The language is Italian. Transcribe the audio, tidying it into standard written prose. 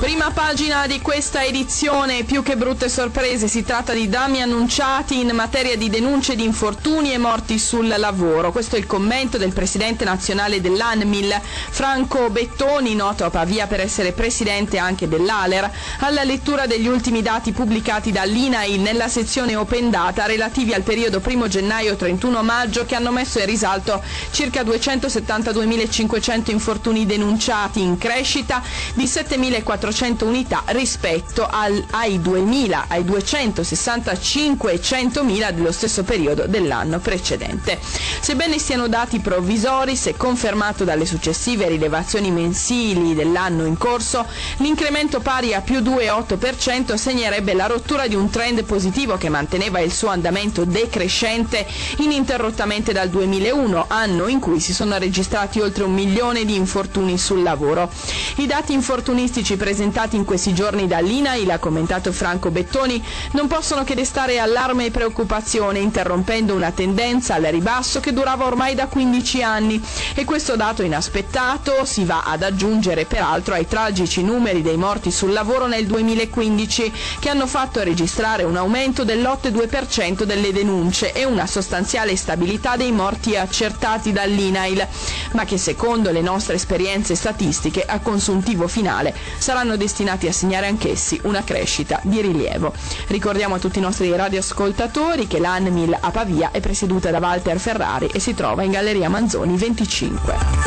Prima pagina di questa edizione, più che brutte sorprese, si tratta di drammi annunciati in materia di denunce di infortuni e morti sul lavoro. Questo è il commento del presidente nazionale dell'ANMIL, Franco Bettoni, noto a Pavia per essere presidente anche dell'ALER, alla lettura degli ultimi dati pubblicati dall'INAIL nella sezione Open Data relativi al periodo 1 gennaio-31 maggio, che hanno messo in risalto circa 272.500 infortuni denunciati, in crescita di 7.400 unità rispetto ai 2.000, ai 265 e 100.000 dello stesso periodo dell'anno precedente. Sebbene siano dati provvisori, se confermato dalle successive rilevazioni mensili dell'anno in corso, l'incremento pari a più 2,8% segnerebbe la rottura di un trend positivo che manteneva il suo andamento decrescente ininterrottamente dal 2001, anno in cui si sono registrati oltre 1 milione di infortuni sul lavoro. I dati infortunistici presentati in questi giorni dall'INAIL, ha commentato Franco Bettoni, non possono che destare allarme e preoccupazione, interrompendo una tendenza al ribasso che durava ormai da 15 anni, e questo dato inaspettato si va ad aggiungere peraltro ai tragici numeri dei morti sul lavoro nel 2015, che hanno fatto registrare un aumento dell'8,2% delle denunce e una sostanziale stabilità dei morti accertati dall'INAIL, ma che secondo le nostre esperienze statistiche a consuntivo finale saranno destinati a segnare anch'essi una crescita di rilievo. Ricordiamo a tutti i nostri radioascoltatori che l'ANMIL a Pavia è presieduta da Walter Ferrari e si trova in Galleria Manzoni 25.